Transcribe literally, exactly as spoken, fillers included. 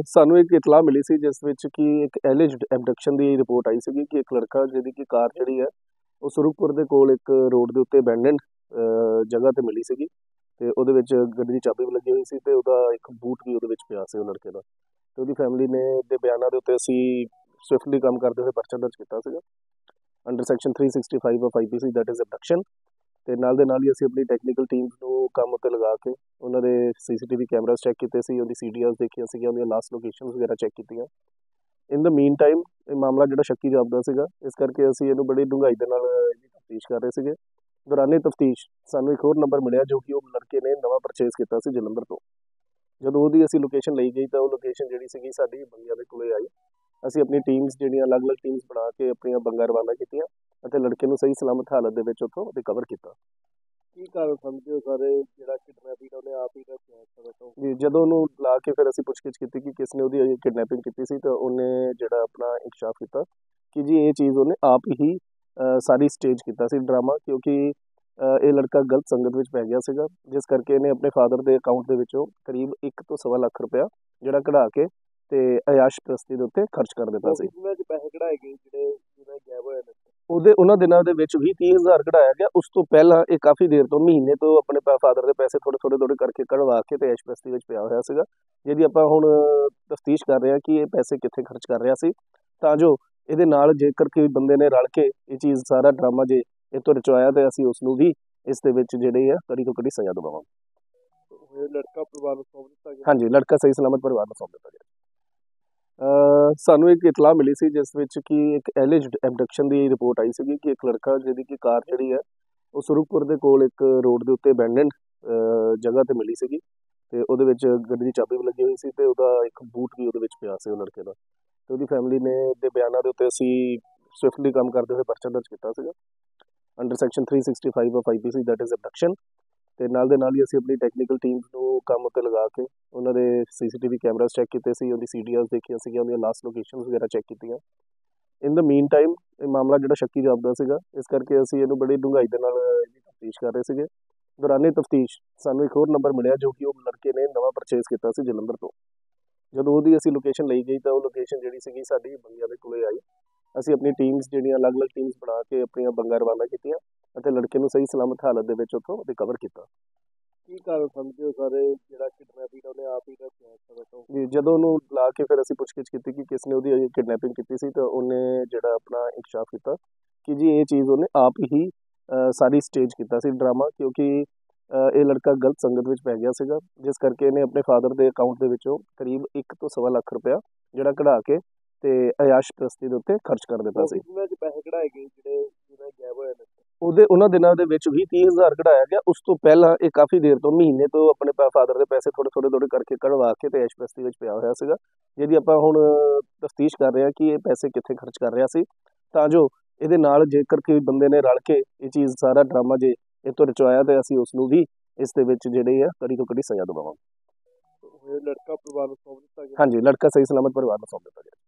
ਸਾਨੂੰ ਇੱਕ ਇਤਲਾਹ ਮਿਲੀ ਸੀ ਜਿਸ ਵਿੱਚ ਕਿ ਇੱਕ ਐਲਿਜਡ ਐਬਡਕਸ਼ਨ ਦੀ ਰਿਪੋਰਟ ਆਈ ਸੀਗੀ ਕਿ ਇੱਕ ਲੜਕਾ ਜਿਹਦੀ ਕਿ ਕਾਰ ਜਿਹੜੀ ਹੈ ਉਹ ਸੁਰਖਪੁਰ ਦੇ ਕੋਲ ਇੱਕ ਰੋਡ ਦੇ ਉੱਤੇ ਅਬੈਂਡਨਡ ਜਗ੍ਹਾ ਤੇ ਮਿਲੀ ਸੀਗੀ ਤੇ ਉਹਦੇ ਵਿੱਚ ਗੱਡੀ ਦੀ ਚਾਬੀ ਵੀ ਲੱਗੀ ਹੋਈ ਸੀ ਤੇ ਉਹਦਾ ਇੱਕ ਬੂਟ ਵੀ ਉਹਦੇ ਵਿੱਚ ਪਿਆ ਸੀ ਉਹ ਲੜਕੇ ਦਾ। ਤੇ ਉਹਦੀ ਫੈਮਿਲੀ ਨੇ ਦੇ ਬਿਆਨਾਂ ਦੇ ਉੱਤੇ ਅਸੀਂ ਸਵਿਫਟਲੀ ਕੰਮ ਕਰਦੇ ਹੋਏ ਪਰਚਾ ਦਰਜ ਕੀਤਾ ਸੀਗਾ under section three sixty five of I P C that is abduction. ਤੇ ਨਾਲ ਦੇ ਨਾਲ ਹੀ ਅਸੀਂ ਆਪਣੀ ਟੈਕਨੀਕਲ ਟੀਮ ਨੂੰ ਕੰਮ ਉੱਤੇ ਲਗਾ ਕੇ ਉਹਨਾਂ ਦੇ ਸੀਸੀਟੀਵੀ ਕੈਮਰਾਸ ਚੈੱਕ ਕੀਤੇ ਸੀ, ਉਹਦੀ ਸੀ ਡੀ ਆਰਸ ਦੇਖੀਆਂ ਸੀਗੀਆਂ, ਉਹਦੀਆਂ ਲਾਸਟ ਲੋਕੇਸ਼ਨਸ ਵਗੈਰਾ ਚੈੱਕ ਕੀਤੀਆਂ। ਇਨ ਦ ਮੀਨ ਟਾਈਮ ਇਹ ਮਾਮਲਾ ਜਿਹੜਾ ਸ਼ੱਕੀ ਜਾਪਦਾ ਸੀਗਾ, ਇਸ ਕਰਕੇ ਅਸੀਂ ਇਹਨੂੰ ਬੜੀ ਡੂੰਘਾਈ ਦੇ ਨਾਲ ਇਹਦੀ ਤਫਤੀਸ਼ ਕਰ ਰਹੇ ਸੀਗੇ। ਦੌਰਾਨੇ ਤਫਤੀਸ਼ ਸਾਨੂੰ ਇੱਕ ਹੋਰ ਨੰਬਰ ਮਿਲਿਆ ਜੋ ਕਿ ਉਹ ਲੜਕੇ ਨੇ ਨਵਾਂ ਪਰਚੇਜ਼ ਕੀਤਾ ਸੀ ਜਲੰਧਰ ਤੋਂ। ਜਦੋਂ ਉਹਦੀ ਅਸੀਂ ਲੋਕੇਸ਼ਨ ਲਈ ਗਈ ਤਾਂ ਉਹ ਲੋਕੇਸ਼ਨ ਜਿਹੜੀ ਸੀਗੀ ਸਾਡੀ ਬੰਗਿਆਂ ਦੇ ਕੋਲੇ ਆਈ। ਅਸੀਂ ਆਪਣੀ ਟੀਮਸ ਜਿਹੜੀਆਂ ਅਲੱਗ-ਅਲੱਗ ਟੀਮਸ ਬਣਾ ਕੇ ਆਪਣੀਆਂ ਬੰਗਾਂ ਰਵਾਨਾ ਕੀਤੀਆਂ ਅਤੇ ਲੜਕੇ ਨੂੰ ਸਹੀ ਸਲਾਮਤ ਹਾਲਤ ਦੇ ਵਿੱਚ ਉੱਥੋਂ ਰਿਕਵਰ ਕੀਤਾ। ਕੀ ਕਾਰਨ ਸਮਝਦੇ ਹੋ ਸਾਰੇ ਜਿਹੜਾ ਕਿਡਨੈਪਿੰਗ ਉਹਨੇ ਆਪ ਹੀ ਦੱਸਿਆ? ਜੀ ਜਦੋਂ ਉਹਨੂੰ ਲਾ ਕੇ ਫਿਰ ਅਸੀਂ ਪੁੱਛਗਿੱਛ ਕੀਤੀ ਕਿ ਕਿਸ ਨੇ ਉਹਦੀ ਕਿਡਨੈਪਿੰਗ ਕੀਤੀ ਸੀ ਤਾਂ ਉਹਨੇ ਜਿਹੜਾ ਆਪਣਾ ਇਨਕਸ਼ਾਫ ਕੀਤਾ ਕਿ ਜੀ ਇਹ ਚੀਜ਼ ਉਹਨੇ ਆਪ ਹੀ ਸਾਰੀ ਸਟੇਜ ਕੀਤਾ ਸੀ ਡਰਾਮਾ, ਕਿਉਂਕਿ ਇਹ ਲੜਕਾ ਗਲਤ ਸੰਗਤ ਵਿੱਚ ਪੈ ਗਿਆ ਸੀਗਾ ਜਿਸ ਕਰਕੇ ਇਹਨੇ ਆਪਣੇ ਫਾਦਰ ਦੇ ਅਕਾਊਂਟ ਦੇ ਵਿੱਚੋਂ ਕਰੀਬ ਇੱਕ ਤੋਂ ਸਵਾ ਲੱਖ ਰੁਪਇਆ ਜਿਹੜਾ ਕਢਾ ਕੇ ਤੇ ਅਯਾਸ਼ ਪ੍ਰਸਤੀ ਦੇ ਉੱਤੇ ਖਰਚ ਕਰ ਦਿੱਤਾ ਸੀ। ਪੈਸੇ ਕਢਾਏ ਗਏ ਜਿਹੜੇ ਜਿਹਨਾਂ ਗਾਇਬ ਹੋਏ ਨੇ ਉਹਦੇ ਉਹਨਾਂ ਦਿਨਾਂ ਦੇ ਵਿੱਚ ਵੀ ਤੀਹ ਹਜ਼ਾਰ ਕਢਾਇਆ ਗਿਆ। ਉਸ ਤੋਂ ਪਹਿਲਾਂ ਇਹ ਕਾਫੀ ਦੇਰ ਤੋਂ ਮਹੀਨੇ ਤੋਂ ਆਪਣੇ ਫਾਦਰ ਦੇ ਪੈਸੇ ਥੋੜ੍ਹੇ ਥੋੜ੍ਹੇ ਥੋੜ੍ਹੇ ਕਰਕੇ ਕਢਵਾ ਕੇ ਤੇ ਐਸ਼ ਪ੍ਰਸਤੀ ਵਿੱਚ ਪਿਆ ਹੋਇਆ ਸੀਗਾ, ਜਿਹਦੀ ਆਪਾਂ ਹੁਣ ਤਫਤੀਸ਼ ਕਰ ਰਹੇ ਹਾਂ ਕਿ ਇਹ ਪੈਸੇ ਕਿੱਥੇ ਖਰਚ ਕਰ ਰਿਹਾ ਸੀ, ਤਾਂ ਜੋ ਇਹਦੇ ਨਾਲ ਜੇਕਰ ਕੋਈ ਬੰਦੇ ਨੇ ਰਲ ਕੇ ਇਹ ਚੀਜ਼ ਸਾਰਾ ਡਰਾਮਾ ਜੇ ਇਹ ਤੋਂ ਰਚਵਾਇਆ ਤੇ ਅਸੀਂ ਉਸ ਨੂੰ ਵੀ ਇਸ ਦੇ ਵਿੱਚ ਜਿਹੜੇ ਆ ਕੜੀ ਤੋਂ ਕੜੀ ਸਜ਼ਾ ਦਵਾਵਾਂਗੇ। ਲੜਕਾ ਪਰਿਵਾਰ ਨੂੰ ਸੌਂਪ ਦਿੱਤਾ ਗਿਆ? ਹਾਂਜੀ, ਲੜਕਾ ਸਹੀ ਸਲਾਮਤ ਪਰਿਵਾਰ ਨੂੰ ਸੌਂਪ ਦਿੱਤਾ ਗਿਆ। ਸਾਨੂੰ ਇੱਕ ਇਤਲਾਹ ਮਿਲੀ ਸੀ ਜਿਸ ਵਿੱਚ ਕਿ ਇੱਕ ਐਲਿਜਡ ਐਬਡਕਸ਼ਨ ਦੀ ਰਿਪੋਰਟ ਆਈ ਸੀਗੀ ਕਿ ਇੱਕ ਲੜਕਾ ਜਿਹਦੀ ਕਿ ਕਾਰ ਜਿਹੜੀ ਹੈ ਉਹ ਸੁਰਖਪੁਰ ਦੇ ਕੋਲ ਇੱਕ ਰੋਡ ਦੇ ਉੱਤੇ ਅਬੈਂਡਨਡ ਜਗ੍ਹਾ ਤੇ ਮਿਲੀ ਸੀਗੀ ਤੇ ਉਹਦੇ ਵਿੱਚ ਗੱਡੀ ਦੀ ਚਾਬੀ ਵੀ ਲੱਗੀ ਹੋਈ ਸੀ ਤੇ ਉਹਦਾ ਇੱਕ ਬੂਟ ਵੀ ਉਹਦੇ ਵਿੱਚ ਪਿਆ ਸੀ ਉਹ ਲੜਕੇ ਦਾ। ਤੇ ਉਹਦੀ ਫੈਮਿਲੀ ਨੇ ਦੇ ਬਿਆਨਾਂ ਦੇ ਉੱਤੇ ਅਸੀਂ ਸਵਿਫਟਲੀ ਕੰਮ ਕਰਦੇ ਹੋਏ ਪਰਚਾ ਦਰਜ ਕੀਤਾ ਸੀਗਾ under section three sixty five of I P C that is abduction. ਤੇ ਨਾਲ ਦੇ ਨਾਲ ਹੀ ਅਸੀਂ ਆਪਣੀ ਟੈਕਨੀਕਲ ਟੀਮ ਨੂੰ ਕੰਮ ਉੱਤੇ ਲਗਾ ਕੇ ਉਹਨਾਂ ਦੇ ਸੀਸੀਟੀਵੀ ਕੈਮਰਾਸ ਚੈੱਕ ਕੀਤੇ ਸੀ, ਉਹਦੀ ਸੀ ਡੀ ਆਰਸ ਦੇਖੀਆਂ ਸੀਗੀਆਂ, ਉਹਦੀਆਂ ਲਾਸਟ ਲੋਕੇਸ਼ਨਸ ਵਗੈਰਾ ਚੈੱਕ ਕੀਤੀਆਂ। ਇਨ ਦ ਮੀਨ ਟਾਈਮ ਇਹ ਮਾਮਲਾ ਜਿਹੜਾ ਸ਼ੱਕੀ ਜਾਪਦਾ ਸੀਗਾ, ਇਸ ਕਰਕੇ ਅਸੀਂ ਇਹਨੂੰ ਬੜੀ ਡੂੰਘਾਈ ਦੇ ਨਾਲ ਇਹਦੀ ਤਫਤੀਸ਼ ਕਰ ਰਹੇ ਸੀਗੇ। ਦੌਰਾਨੇ ਤਫਤੀਸ਼ ਸਾਨੂੰ ਇੱਕ ਹੋਰ ਨੰਬਰ ਮਿਲਿਆ ਜੋ ਕਿ ਉਹ ਲੜਕੇ ਨੇ ਨਵਾਂ ਪਰਚੇਜ਼ ਕੀਤਾ ਸੀ ਜਲੰਧਰ ਤੋਂ। ਜਦੋਂ ਉਹਦੀ ਅਸੀਂ ਲੋਕੇਸ਼ਨ ਲਈ ਗਈ ਤਾਂ ਉਹ ਲੋਕੇਸ਼ਨ ਜਿਹੜੀ ਸੀਗੀ ਸਾਡੀ ਬੰਗਿਆਂ ਦੇ ਕੋਲੇ ਆਈ। ਅਸੀਂ ਆਪਣੀ ਟੀਮਸ ਜਿਹੜੀਆਂ ਅਲੱਗ-ਅਲੱਗ ਟੀਮਸ ਬਣਾ ਕੇ ਆਪਣੀਆਂ ਬੰਗਾਂ ਰਵਾਨਾ ਕੀਤੀਆਂ ਅਤੇ ਲੜਕੇ ਨੂੰ ਸਹੀ ਸਲਾਮਤ ਹਾਲਤ ਦੇ ਵਿੱਚ ਉੱਥੋਂ ਰਿਕਵਰ ਕੀਤਾ। ਕੀ ਕਾਰਨ ਸਮਝਦੇ ਹੋ ਸਾਰੇ ਜਿਹੜਾ ਕਿਡਨੈਪਿੰਗ ਉਹਨੇ ਆਪ ਹੀ ਦੱਸਿਆ? ਜੀ ਜਦੋਂ ਉਹਨੂੰ ਲਾ ਕੇ ਫਿਰ ਅਸੀਂ ਪੁੱਛਗਿੱਛ ਕੀਤੀ ਕਿ ਕਿਸ ਨੇ ਉਹਦੀ ਕਿਡਨੈਪਿੰਗ ਕੀਤੀ ਸੀ ਤਾਂ ਉਹਨੇ ਜਿਹੜਾ ਆਪਣਾ ਇਨਕਸ਼ਾਫ ਕੀਤਾ ਕਿ ਜੀ ਇਹ ਚੀਜ਼ ਉਹਨੇ ਆਪ ਹੀ ਸਾਰੀ ਸਟੇਜ ਕੀਤਾ ਸੀ ਡਰਾਮਾ, ਕਿਉਂਕਿ ਇਹ ਲੜਕਾ ਗਲਤ ਸੰਗਤ ਵਿੱਚ ਪੈ ਗਿਆ ਸੀਗਾ ਜਿਸ ਕਰਕੇ ਇਹਨੇ ਆਪਣੇ ਫਾਦਰ ਦੇ ਅਕਾਊਂਟ ਦੇ ਵਿੱਚੋਂ ਕਰੀਬ ਇੱਕ ਤੋਂ ਸਵਾ ਲੱਖ ਰੁਪਇਆ ਜਿਹੜਾ ਕਢਾ ਕੇ ਤੇ ਅਯਾਸ਼ ਪ੍ਰਸਤੀ ਦੇ ਉੱਤੇ ਖਰਚ ਕਰ ਦਿੱਤਾ ਸੀ। ਪੈਸੇ ਕਢਾਏ ਗਏ ਜਿਹੜੇ ਜਿਹਨਾਂ ਗਾਇਬ ਹੋਏ ਨੇ ਉਹਦੇ ਉਹਨਾਂ ਦਿਨਾਂ ਦੇ ਵਿੱਚ ਵੀ ਤੀਹ ਹਜ਼ਾਰ ਕਢਾਇਆ ਗਿਆ। ਉਸ ਤੋਂ ਪਹਿਲਾਂ ਇਹ ਕਾਫੀ ਦੇਰ ਤੋਂ ਮਹੀਨੇ ਤੋਂ ਆਪਣੇ ਫਾਦਰ ਦੇ ਪੈਸੇ ਥੋੜ੍ਹੇ ਥੋੜ੍ਹੇ ਥੋੜ੍ਹੇ ਕਰਕੇ ਕਢਵਾ ਕੇ ਤੇ ਐਸ਼ ਪ੍ਰਸਤੀ ਵਿੱਚ ਪਿਆ ਹੋਇਆ ਸੀਗਾ, ਜਿਹਦੀ ਆਪਾਂ ਹੁਣ ਤਫਤੀਸ਼ ਕਰ ਰਹੇ ਹਾਂ ਕਿ ਇਹ ਪੈਸੇ ਕਿੱਥੇ ਖਰਚ ਕਰ ਰਿਹਾ ਸੀ, ਤਾਂ ਜੋ ਇਹਦੇ ਨਾਲ ਜੇਕਰ ਕੋਈ ਬੰਦੇ ਨੇ ਰਲ ਕੇ ਇਹ ਚੀਜ਼ ਸਾਰਾ ਡਰਾਮਾ ਜੇ ਇਹ ਤੋਂ ਰਚਵਾਇਆ ਤੇ ਅਸੀਂ ਉਸ ਨੂੰ ਵੀ ਇਸ ਦੇ ਵਿੱਚ ਜਿਹੜੇ ਆ ਕੜੀ ਤੋਂ ਕੜੀ ਸਜ਼ਾ ਦਵਾਵਾਂਗੇ। ਲੜਕਾ ਪਰਿਵਾਰ ਨੂੰ ਸੌਂਪ ਦਿੱਤਾ ਗਿਆ? ਹਾਂਜੀ, ਲੜਕਾ ਸਹੀ ਸਲਾਮਤ ਪਰਿਵਾਰ ਨੂੰ ਸੌਂਪ ਦਿੱਤਾ ਗਿਆ।